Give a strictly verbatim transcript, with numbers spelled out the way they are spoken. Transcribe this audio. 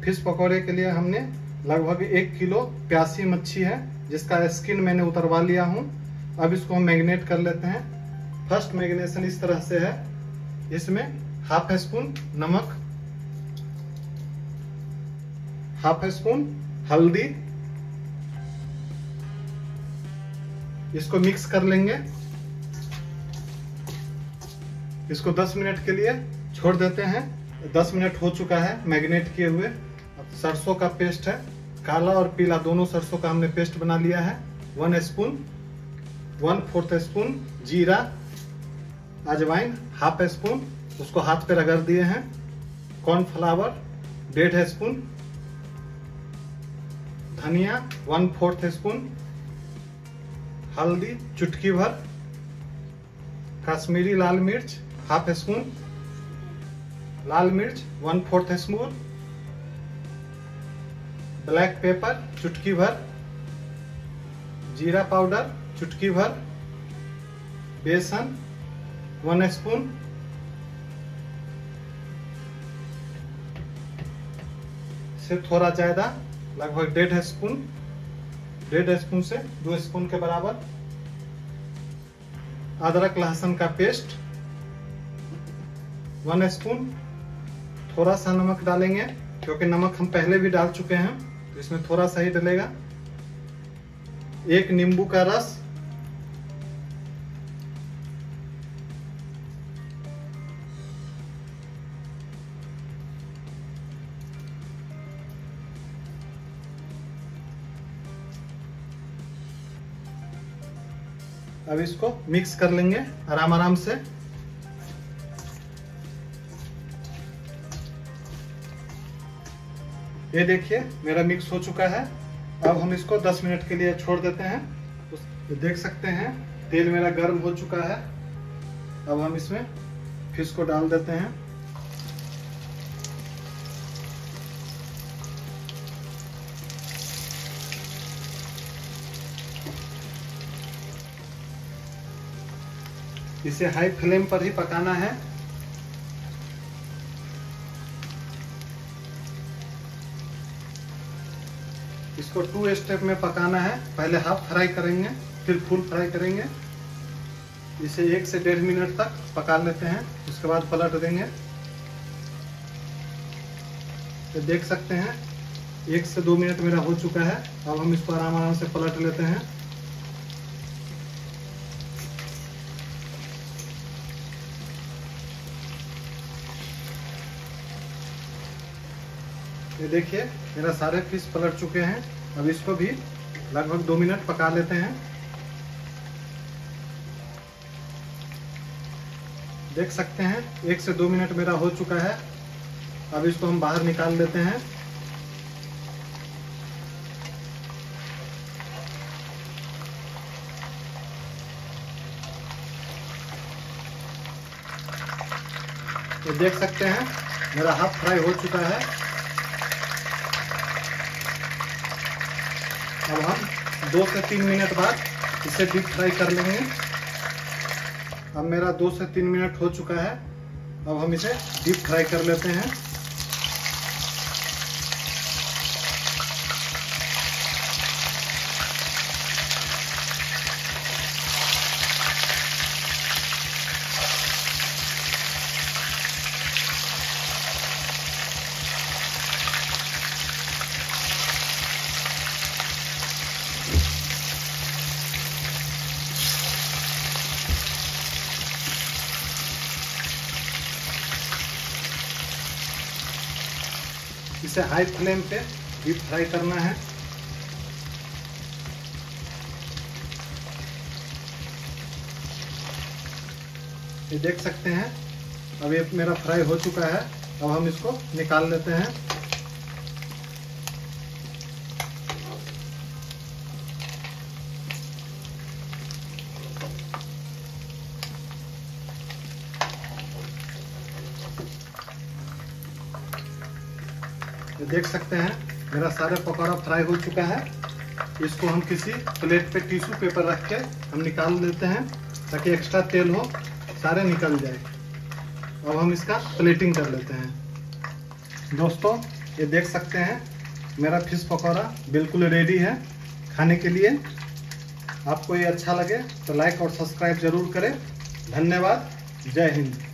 Fish पकौड़े के लिए हमने लगभग एक किलो प्यासी मच्छी है, जिसका स्किन मैंने उतरवा लिया हूँ। अब इसको हम मैरिनेट कर लेते हैं। फर्स्ट मैरिनेशन इस तरह से है। इसमें हाफ स्पून नमक, हाफ स्पून हल्दी, इसको मिक्स कर लेंगे। इसको दस मिनट के लिए छोड़ देते हैं। दस मिनट हो चुका है मैरिनेट किए हुए। अब सरसों का पेस्ट है, काला और पीला दोनों सरसों का हमने पेस्ट बना लिया है। One spoon one fourth spoon जीरा, अजवाइन हाफ स्पून, उसको हाथ पे रगड़ दिए हैं। कॉर्नफ्लावर डेढ़ स्पून, धनिया वन फोर्थ स्पून, हल्दी चुटकी भर, कश्मीरी लाल मिर्च हाफ स्पून, लाल मिर्च one fourth spoon, black pepper चुटकी भर, जीरा पाउडर चुटकी भर, बेसन वन स्पून, से थोड़ा ज्यादा लगभग डेढ़ स्पून, डेढ़ स्पून से दो स्पून के बराबर अदरक लहसुन का पेस्ट वन स्पून। थोड़ा सा नमक डालेंगे क्योंकि नमक हम पहले भी डाल चुके हैं, तो इसमें थोड़ा सा ही डलेगा। एक नींबू का रस, अब इसको मिक्स कर लेंगे आराम आराम से। ये देखिए मेरा मिक्स हो चुका है। अब हम इसको दस मिनट के लिए छोड़ देते हैं। तो देख सकते हैं तेल मेरा गर्म हो चुका है। अब हम इसमें फिश को डाल देते हैं। इसे हाई फ्लेम पर ही पकाना है। इसको टू स्टेप में पकाना है। पहले हाफ फ्राई करेंगे, फिर फुल फ्राई करेंगे। इसे एक से डेढ़ मिनट तक पका लेते हैं, उसके बाद पलट देंगे। तो देख सकते हैं एक से दो मिनट मेरा हो चुका है। अब हम इसको आराम आराम से पलट लेते हैं। ये देखिए मेरा सारे फिश पलट चुके हैं। अब इसको भी लगभग दो मिनट पका लेते हैं। देख सकते हैं एक से दो मिनट मेरा हो चुका है। अब इसको हम बाहर निकाल लेते हैं। ये देख सकते हैं मेरा हाफ फ्राई हो चुका है। अब हम दो से तीन मिनट बाद इसे डीप फ्राई कर लेंगे। अब मेरा दो से तीन मिनट हो चुका है। अब हम इसे डीप फ्राई कर लेते हैं। इसे हाई फ्लेम पे डीप फ्राई करना है। ये देख सकते हैं अब ये मेरा फ्राई हो चुका है। अब हम इसको निकाल लेते हैं। ये देख सकते हैं मेरा सारा पकौड़ा फ्राई हो चुका है। इसको हम किसी प्लेट पे टिश्यू पेपर रख के हम निकाल लेते हैं ताकि एक्स्ट्रा तेल हो सारे निकल जाए। अब हम इसका प्लेटिंग कर लेते हैं। दोस्तों ये देख सकते हैं मेरा फिश पकौड़ा बिल्कुल रेडी है खाने के लिए। आपको ये अच्छा लगे तो लाइक और सब्सक्राइब जरूर करें। धन्यवाद। जय हिंद।